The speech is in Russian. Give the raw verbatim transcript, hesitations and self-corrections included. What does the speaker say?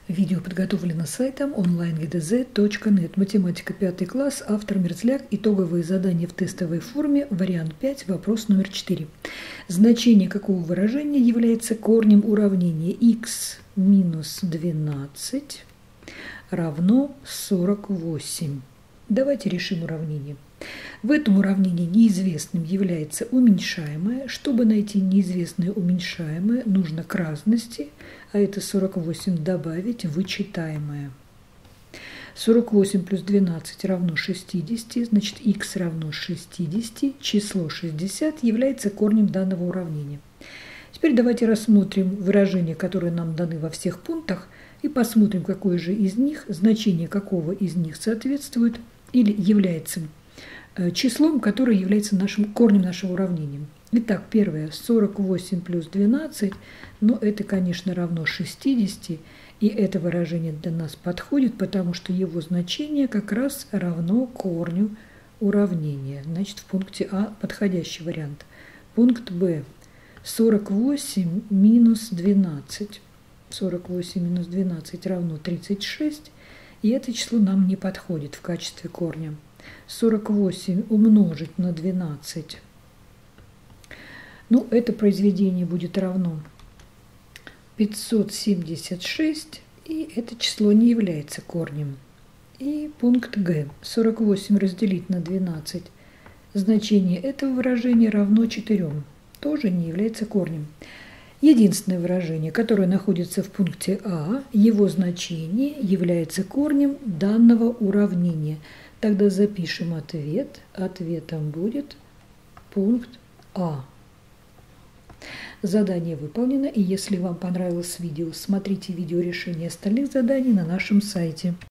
Видео подготовлено сайтом онлайн точка гдз точка нет. Математика пятый класс, автор Мерзляк. Итоговые задания в тестовой форме, вариант пять, вопрос номер четыре. Значение какого выражения является корнем уравнения х минус двенадцать равно сорок восемь? Давайте решим уравнение. В этом уравнении неизвестным является уменьшаемое. Чтобы найти неизвестное уменьшаемое, нужно к разности, а это сорок восемь, добавить вычитаемое. сорок восемь плюс двенадцать равно шестидесяти, значит х равно шестидесяти, число шестьдесят является корнем данного уравнения. Теперь давайте рассмотрим выражения, которые нам даны во всех пунктах, и посмотрим, какое же из них, значение какого из них соответствует или является числом, которое является нашим корнем нашего уравнения. Итак, первое, сорок восемь плюс двенадцать, но это, конечно, равно шестидесяти, и это выражение для нас подходит, потому что его значение как раз равно корню уравнения. Значит, в пункте А подходящий вариант. Пункт Б. сорок восемь минус двенадцать. сорок восемь минус двенадцать равно тридцать шесть, и это число нам не подходит в качестве корня. сорок восемь умножить на двенадцать. Ну, это произведение будет равно пятьсот семьдесят шесть, и это число не является корнем. И пункт Г. сорок восемь разделить на двенадцать. Значение этого выражения равно четырем. Тоже не является корнем. Единственное выражение, которое находится в пункте А, его значение является корнем данного уравнения. Тогда запишем ответ. Ответом будет пункт А. Задание выполнено, и если вам понравилось видео, смотрите видео решения остальных заданий на нашем сайте.